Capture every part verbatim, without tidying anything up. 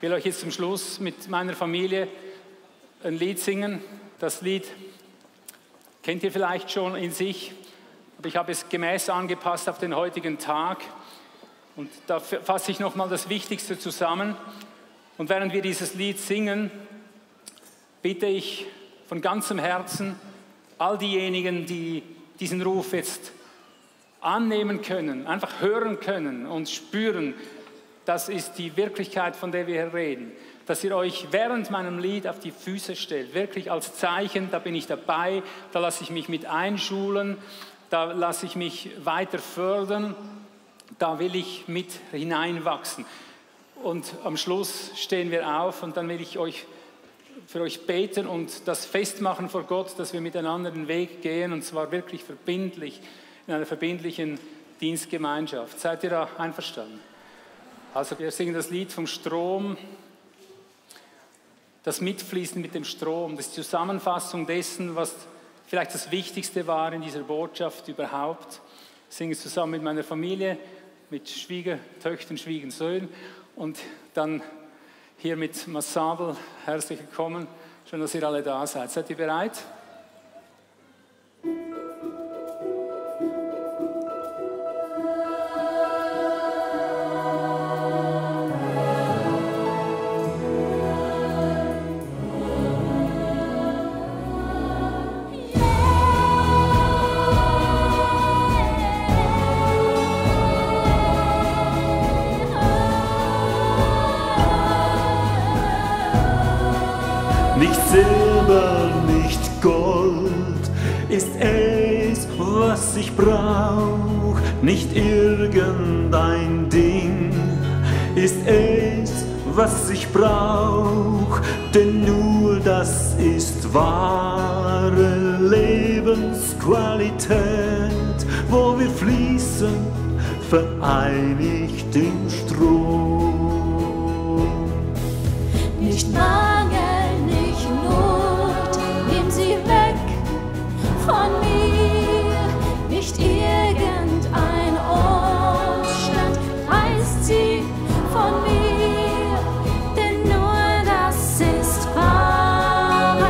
will euch jetzt zum Schluss mit meiner Familie ein Lied singen. Das Lied kennt ihr vielleicht schon in sich, aber ich habe es gemäß angepasst auf den heutigen Tag. Und da fasse ich nochmal das Wichtigste zusammen. Und während wir dieses Lied singen, bitte ich von ganzem Herzen all diejenigen, die diesen Ruf jetzt annehmen können, einfach hören können und spüren, das ist die Wirklichkeit, von der wir hier reden, dass ihr euch während meinem Lied auf die Füße stellt, wirklich als Zeichen, da bin ich dabei, da lasse ich mich mit einschulen, da lasse ich mich weiter fördern, da will ich mit hineinwachsen. Und am Schluss stehen wir auf und dann will ich euch, für euch beten und das festmachen vor Gott, dass wir miteinander den Weg gehen, und zwar wirklich verbindlich, in einer verbindlichen Dienstgemeinschaft. Seid ihr da einverstanden? Also wir singen das Lied vom Strom, das Mitfließen mit dem Strom, das ist die Zusammenfassung dessen, was vielleicht das Wichtigste war in dieser Botschaft überhaupt. Ich singe es zusammen mit meiner Familie, mit Schwiegertöchtern, Schwiegersöhnen und dann hier mit Massabel. Herzlich willkommen, schön, dass ihr alle da seid. Seid ihr bereit? Nicht Silber, nicht Gold ist es, was ich brauch. Nicht irgendein Ding ist es, was ich brauch. Denn nur das ist wahre Lebensqualität, wo wir fließen, vereinigt im Strom. Nicht Mangel, nicht Not, nimm sie weg von mir. Nicht irgendein Umstand reißt sie von mir. Denn nur das ist wahre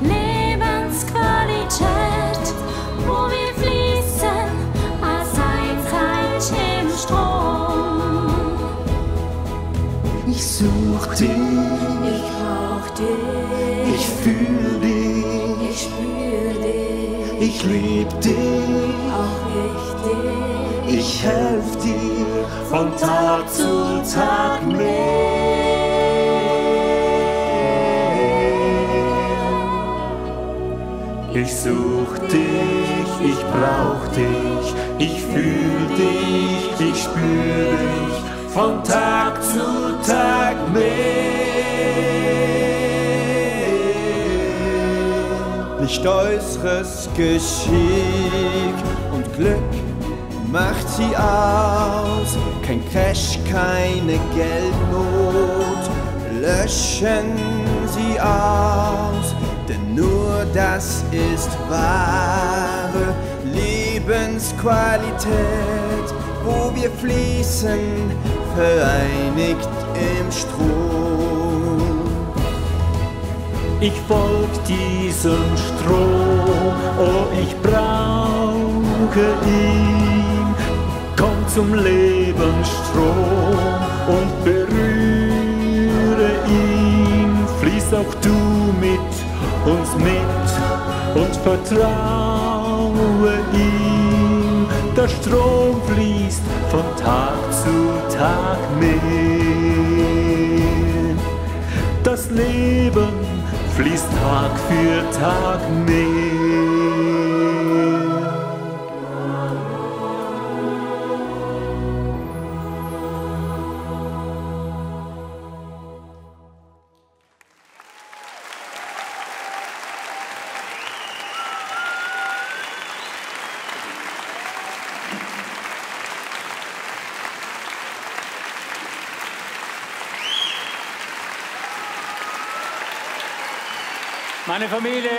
Lebensqualität, wo wir fließen als Einheit im Strom. Ich such dich, Ich brauch dich, ich fühl dich, ich spür dich, ich lieb dich, auch ich dich. ich helf dir von Tag zu Tag mehr. Ich such dich, ich brauch dich, ich fühl dich, ich spür dich von Tag zu Tag mehr. Nicht äußeres Geschick und Glück macht sie aus. Kein Cash, keine Geldnot löschen sie aus. Denn nur das ist wahre Lebensqualität, wo wir fließen, vereinigt im Strom. Ich folg diesem Strom, oh ich brauche ihn. Komm zum Lebensstrom und berühre ihn. Fließ auch du mit uns mit und vertraue ihm. Der Strom fließt von Tag zu Tag mehr. Das Leben fließt Tag für Tag mehr. Meine Familie,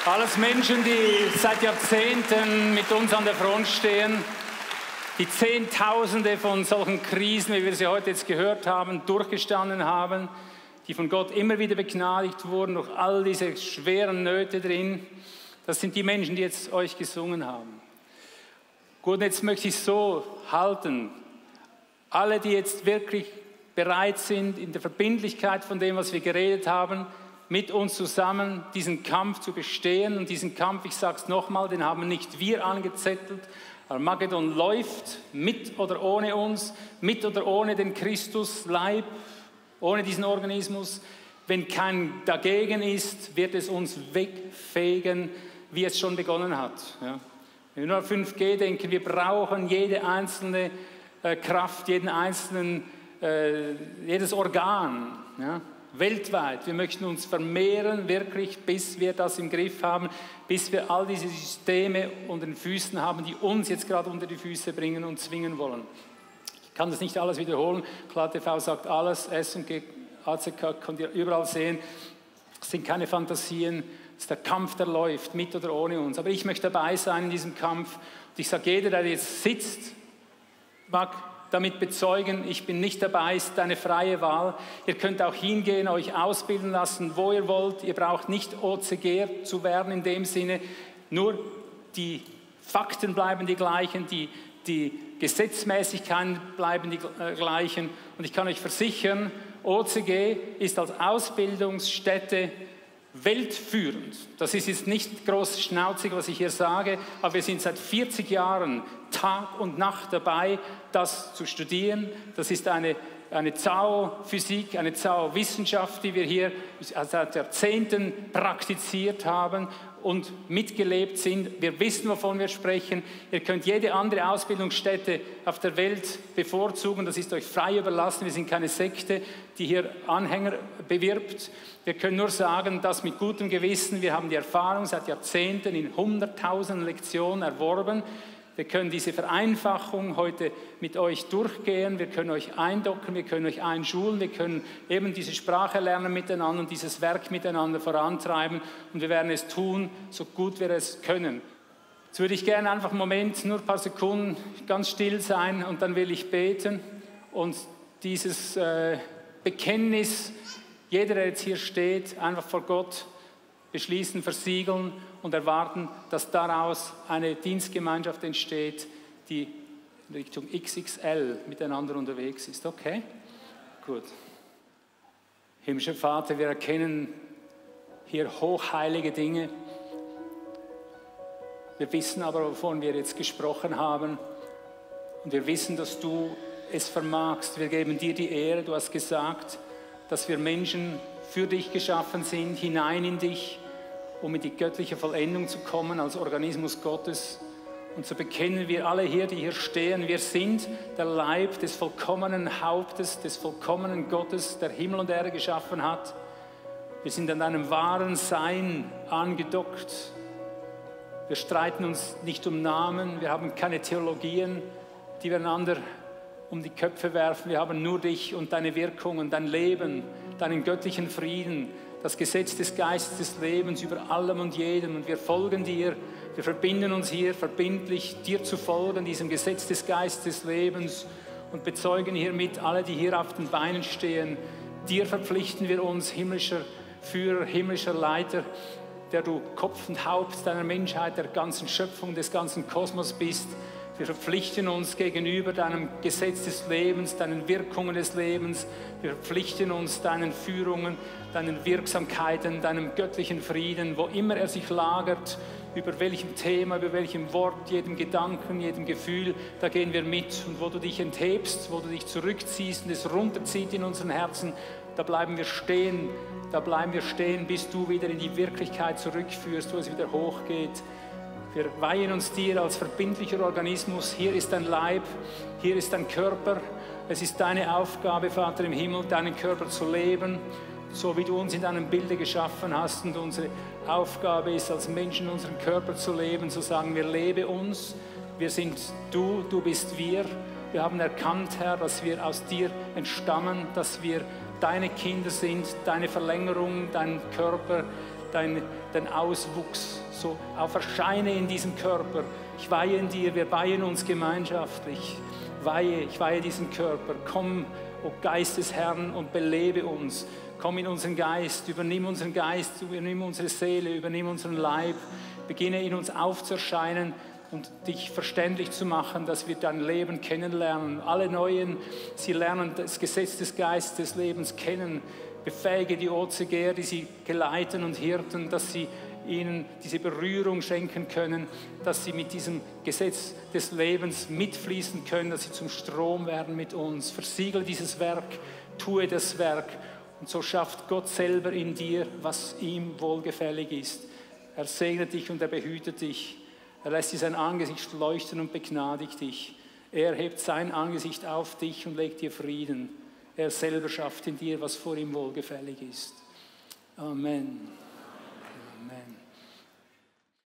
Alles Menschen, die seit Jahrzehnten mit uns an der Front stehen, die Zehntausende von solchen Krisen, wie wir sie heute jetzt gehört haben, durchgestanden haben, die von Gott immer wieder begnadigt wurden durch all diese schweren Nöte drin. Das sind die Menschen, die jetzt euch gesungen haben. Gut, jetzt möchte ich es so halten. Alle, die jetzt wirklich bereit sind, in der Verbindlichkeit von dem, was wir geredet haben, mit uns zusammen diesen Kampf zu bestehen. Und diesen Kampf, ich sage es nochmal, den haben nicht wir angezettelt. Armageddon läuft, mit oder ohne uns, mit oder ohne den Christusleib, ohne diesen Organismus. Wenn kein dagegen ist, wird es uns wegfegen, wie es schon begonnen hat. Ja. Wenn wir nur an fünf G denken, wir brauchen jede einzelne äh, Kraft, jeden einzelnen, äh, jedes Organ. Ja. Weltweit. Wir möchten uns vermehren, wirklich, bis wir das im Griff haben, bis wir all diese Systeme unter den Füßen haben, die uns jetzt gerade unter die Füße bringen und zwingen wollen. Ich kann das nicht alles wiederholen. Klar T V sagt alles, S und G, A C K könnt ihr überall sehen. Es sind keine Fantasien, es ist der Kampf, der läuft, mit oder ohne uns. Aber ich möchte dabei sein in diesem Kampf. Und ich sage, jeder, der jetzt sitzt, mag damit bezeugen, ich bin nicht dabei, ist eine freie Wahl. Ihr könnt auch hingehen, euch ausbilden lassen, wo ihr wollt. Ihr braucht nicht O C G zu werden in dem Sinne. Nur die Fakten bleiben die gleichen, die, die Gesetzmäßigkeiten bleiben die gleichen. Und ich kann euch versichern, O C G ist als Ausbildungsstätte weltführend. Das ist jetzt nicht groß schnauzig, was ich hier sage, aber wir sind seit vierzig Jahren Tag und Nacht dabei, das zu studieren. Das ist eine, eine Zauphysik, eine Zauwissenschaft, die wir hier seit Jahrzehnten praktiziert haben und mitgelebt sind. Wir wissen, wovon wir sprechen. Ihr könnt jede andere Ausbildungsstätte auf der Welt bevorzugen. Das ist euch frei überlassen. Wir sind keine Sekte, die hier Anhänger bewirbt. Wir können nur sagen, dass mit gutem Gewissen, wir haben die Erfahrung seit Jahrzehnten in hunderttausenden Lektionen erworben. Wir können diese Vereinfachung heute mit euch durchgehen, wir können euch eindocken, wir können euch einschulen, wir können eben diese Sprache lernen miteinander und dieses Werk miteinander vorantreiben und wir werden es tun, so gut wir es können. Jetzt würde ich gerne einfach einen Moment, nur ein paar Sekunden ganz still sein und dann will ich beten und dieses äh, Bekenntnis, jeder, der jetzt hier steht, einfach vor Gott beschließen, versiegeln und erwarten, dass daraus eine Dienstgemeinschaft entsteht, die in Richtung X X L miteinander unterwegs ist. Okay? Gut. Himmlischer Vater, wir erkennen hier hochheilige Dinge. Wir wissen aber, wovon wir jetzt gesprochen haben. Und wir wissen, dass du es vermagst. Wir geben dir die Ehre. Du hast gesagt, dass wir Menschen für dich geschaffen sind, hinein in dich, um in die göttliche Vollendung zu kommen als Organismus Gottes. Und so bekennen wir alle hier, die hier stehen, wir sind der Leib des vollkommenen Hauptes, des vollkommenen Gottes, der Himmel und Erde geschaffen hat. Wir sind an einem wahren Sein angedockt. Wir streiten uns nicht um Namen, wir haben keine Theologien, die wir einander um die Köpfe werfen. Wir haben nur dich und deine Wirkungen, dein Leben, deinen göttlichen Frieden, das Gesetz des Geistes des Lebens über allem und jedem. Und wir folgen dir, wir verbinden uns hier verbindlich, dir zu folgen, diesem Gesetz des Geistes des Lebens und bezeugen hiermit alle, die hier auf den Beinen stehen. Dir verpflichten wir uns, himmlischer Führer, himmlischer Leiter, der du Kopf und Haupt deiner Menschheit, der ganzen Schöpfung, des ganzen Kosmos bist. Wir verpflichten uns gegenüber deinem Gesetz des Lebens, deinen Wirkungen des Lebens. Wir verpflichten uns deinen Führungen, deinen Wirksamkeiten, deinem göttlichen Frieden, wo immer er sich lagert, über welchem Thema, über welchem Wort, jedem Gedanken, jedem Gefühl, da gehen wir mit. Und wo du dich enthebst, wo du dich zurückziehst und es runterzieht in unseren Herzen, da bleiben wir stehen, da bleiben wir stehen, bis du wieder in die Wirklichkeit zurückführst, wo es wieder hochgeht. Wir weihen uns dir als verbindlicher Organismus. Hier ist dein Leib, hier ist dein Körper. Es ist deine Aufgabe, Vater im Himmel, deinen Körper zu leben, so wie du uns in deinem Bilde geschaffen hast. Und unsere Aufgabe ist, als Menschen unseren Körper zu leben, zu sagen, wir lebe uns, wir sind du, du bist wir. Wir haben erkannt, Herr, dass wir aus dir entstammen, dass wir deine Kinder sind, deine Verlängerung, dein Körper, dein, dein Auswuchs so auf erscheine in diesem Körper. Ich weihe in dir, wir weihen uns gemeinschaftlich. Weihe, ich weihe diesen Körper. Komm, o Geist des Herrn, und belebe uns. Komm in unseren Geist, übernimm unseren Geist, übernimm unsere Seele, übernimm unseren Leib. Beginne in uns aufzuerscheinen und dich verständlich zu machen, dass wir dein Leben kennenlernen. Alle Neuen, sie lernen das Gesetz des Geistes des Lebens kennen. Befähige die O C G R, die sie geleiten und Hirten, dass sie ihnen diese Berührung schenken können, dass sie mit diesem Gesetz des Lebens mitfließen können, dass sie zum Strom werden mit uns. Versiegle dieses Werk, tue das Werk, und so schafft Gott selber in dir, was ihm wohlgefällig ist. Er segnet dich und er behütet dich. Er lässt dir sein Angesicht leuchten und begnadigt dich. Er hebt sein Angesicht auf dich und legt dir Frieden. Er selber schafft in dir, was vor ihm wohlgefällig ist. Amen. Amen.